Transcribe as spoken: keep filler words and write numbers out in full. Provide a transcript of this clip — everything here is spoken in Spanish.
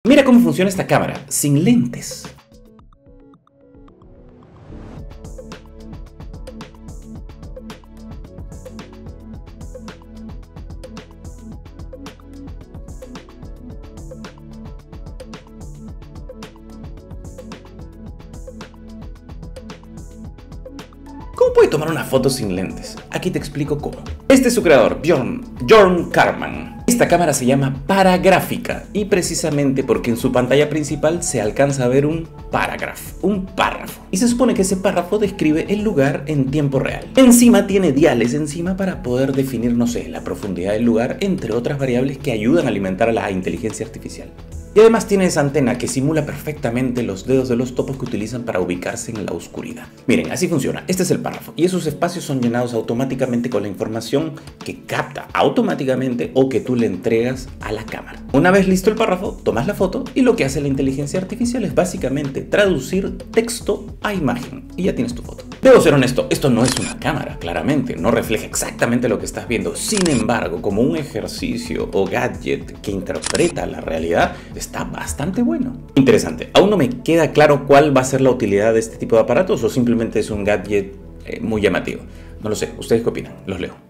Mira cómo funciona esta cámara, sin lentes. ¿Cómo puede tomar una foto sin lentes? Aquí te explico cómo. Este es su creador, Bjorn, Bjorn Karman. Esta cámara se llama paragráfica y precisamente porque en su pantalla principal se alcanza a ver un parágrafo, un párrafo. Y se supone que ese párrafo describe el lugar en tiempo real. Encima tiene diales encima para poder definir, no sé, la profundidad del lugar, entre otras variables que ayudan a alimentar a la inteligencia artificial. Y además tiene esa antena que simula perfectamente los dedos de los topos que utilizan para ubicarse en la oscuridad. Miren, así funciona. Este es el párrafo y esos espacios son llenados automáticamente con la información que capta automáticamente o que tú le entregas a la cámara. Una vez listo el párrafo, tomas la foto y lo que hace la inteligencia artificial es básicamente traducir texto a imagen y ya tienes tu foto. Debo ser honesto, esto no es una cámara, claramente, no refleja exactamente lo que estás viendo. Sin embargo, como un ejercicio o gadget que interpreta la realidad, está bastante bueno. Interesante, aún no me queda claro cuál va a ser la utilidad de este tipo de aparatos o simplemente es un gadget eh, muy llamativo. No lo sé, ¿ustedes qué opinan? Los leo.